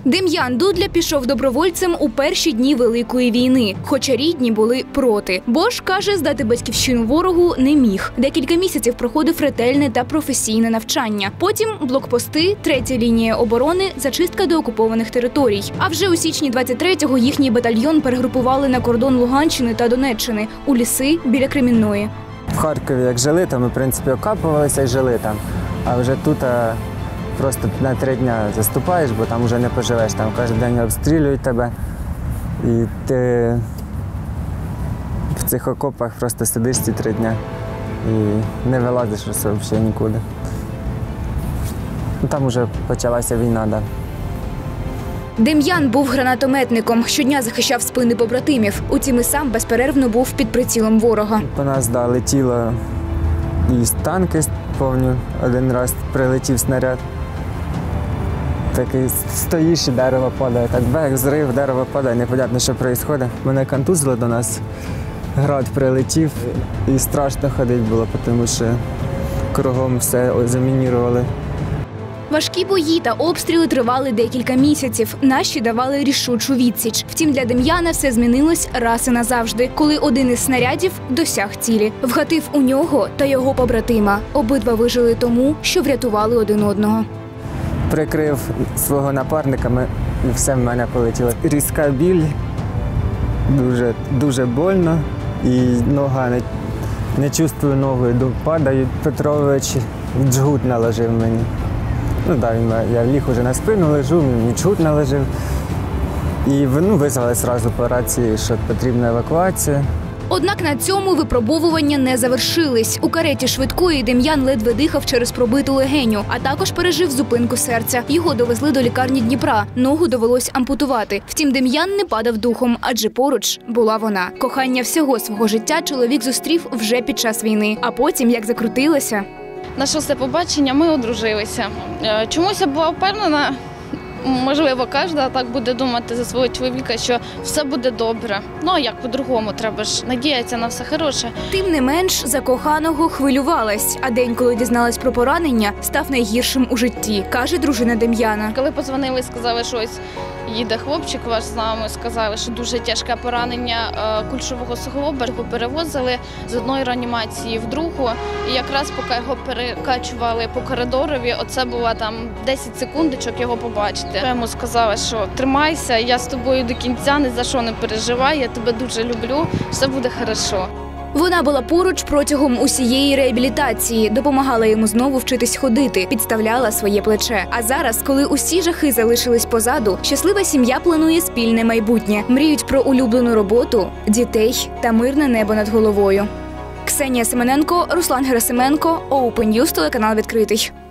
Дем'ян Дудля пішов добровольцем у перші дні Великої війни, хоча рідні були проти. Бо ж, каже, здати батьківщину ворогу не міг. Декілька місяців проходив ретельне та професійне навчання. Потім блокпости, третя лінія оборони, зачистка деокупованих територій. А вже у січні 23-го їхній батальйон перегрупували на кордон Луганщини та Донеччини, у ліси біля Кремінної. В Харкові як жили, то ми, в принципі, окапувалися і жили там. А вже тут просто на 3 дні заступаєш, бо там вже не поживеш. Там кожен день обстрілюють тебе. І ти в цих окопах просто сидиш ці 3 дні і не вилазиш взагалі нікуди. Там вже почалася війна, так. Дем'ян був гранатометником, щодня захищав спини побратимів. Утім, і сам безперервно був під прицілом ворога. По нас летіло і танки повні. Один раз прилетів снаряд. Такий стоїш і дерево падає. Так бех, зрив, дерево падає, непонятно, що відбувається. Мене контузило до нас, град прилетів і страшно ходити було, тому що кругом все замінірували. Важкі бої та обстріли тривали декілька місяців. Наші давали рішучу відсіч. Втім, для Дем'яна все змінилось раз і назавжди, коли один із снарядів досяг цілі. Вгатив у нього та його побратима. Обидва вижили тому, що врятували один одного. Прикрив свого напарника, і все в мене полетіло. Різка біль, дуже больно, і нога не чувствую ногою, падаю. Петрович джгут наложив мені. Я ліг уже на спину, лежу, мені джгут наложив. І визвали одразу по рації, що потрібна евакуація. Однак на цьому випробовування не завершились. У кареті швидкої Дем'ян ледве дихав через пробиту легеню, а також пережив зупинку серця. Його довезли до лікарні Дніпра. Ногу довелось ампутувати. Втім, Дем'ян не падав духом, адже поруч була вона. Кохання всього свого життя чоловік зустрів вже під час війни. А потім, як закрутилося... На 6-те побачення ми одружилися. Чомусь я була впевнена, можливо, кожна так буде думати за свого чоловіка, що все буде добре. Ну, а як по-другому, треба ж надіятися на все хороше. Тим не менш, за коханого хвилювалась, а день, коли дізналась про поранення, став найгіршим у житті, каже дружина Дем'яна. Коли подзвонили і сказали, що ось їде хлопчик ваш з нами, сказали, що дуже тяжке поранення кульшового суглоба, його перевозили з одної реанімації в другу. І якраз поки його перекачували по коридорові, оце було там 10 секундочок його побачити. Я йому сказала, що тримайся, я з тобою до кінця, ні за що не переживай, я тебе дуже люблю, все буде хорошо. Вона була поруч протягом усієї реабілітації, допомагала йому знову вчитись ходити, підставляла своє плече. А зараз, коли усі жахи залишились позаду, щаслива сім'я планує спільне майбутнє. Мріють про улюблену роботу, дітей та мирне небо над головою. Ксенія Семененко, Руслан Герасименко, Open News, телеканал «Відкритий».